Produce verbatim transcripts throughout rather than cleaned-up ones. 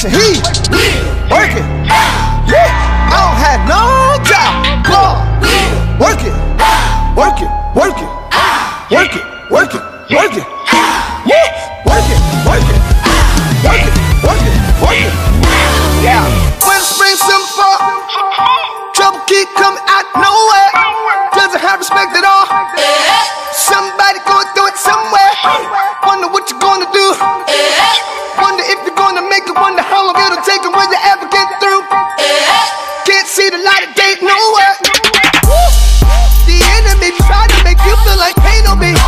situation, he working. Yeah, I don't have no job. God, work it, work it, work it, work it, work it, work it. Yeah, work it, work it, work it, work it, work it. Yeah. When spring, summer, fall, trouble keep coming out nowhere. Doesn't have respect at all. Somebody going through it somewhere. Wonder what you're gonna do. Wonder if you're gonna make it. Wonder how long it'll take and will you ever get through. Can't see the light of day nowhere. The enemy try to make you feel like pain on me.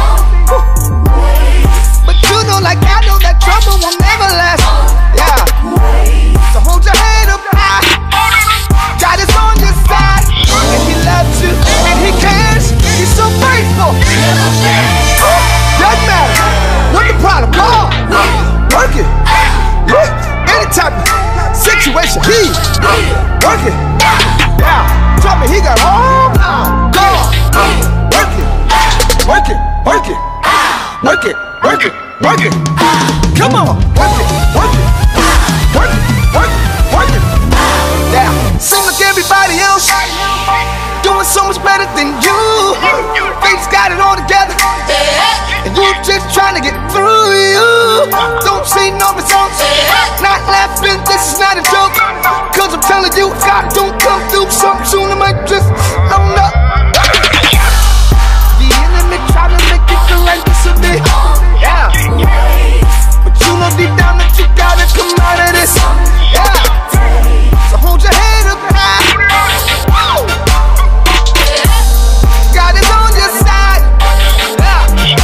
But you know, like I know, that trouble will never last. Yeah. So hold your head up high. God is on your side, and He loves you, and He cares. He's so faithful. Doesn't matter what the problem. God, work it. Yeah. Any type of situation, He work it. Yeah. Tell me He got all power. God, work it, work it, work it, work it, work it, work it. Come on, work it, work it, work it, work it, work it. Yeah. Seem like everybody else doing so much better than you. Faith's got it all together, and you just trying to get through. You don't see no results. Not laughing, this is not a joke. Cause I'm telling you, if God don't come through something soon, I might just, I don't know. The enemy try to make you feel like this will be. Yeah. But you know deep down that you gotta come out of this. Yeah. So hold your head up high. God is on your side. Yeah.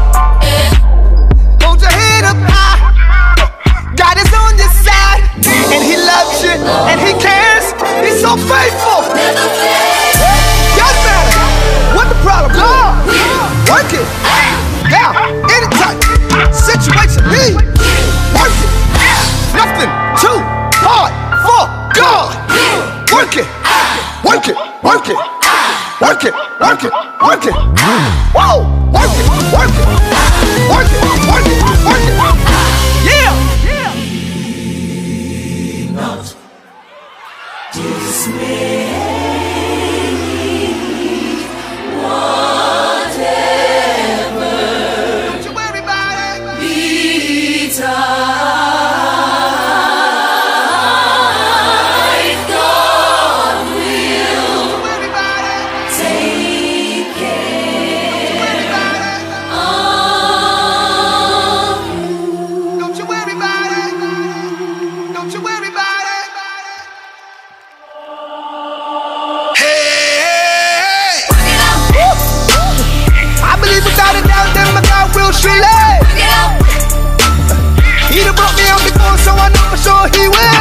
Hold your head up high. God is on your side, and He loves you, and He cares. He's so faithful. Doesn't matter what the problem. God, work it. Yeah. Any type situation, He work it. Nothing too hard for God. Work it, work it, work it, work it, work it, work it. Whoa, work it, work it, work it, work it, work it. Yeah. Not dismay. Whatever. Don't you worry about it. Betide. He done brought me out before, so I know for sure He will.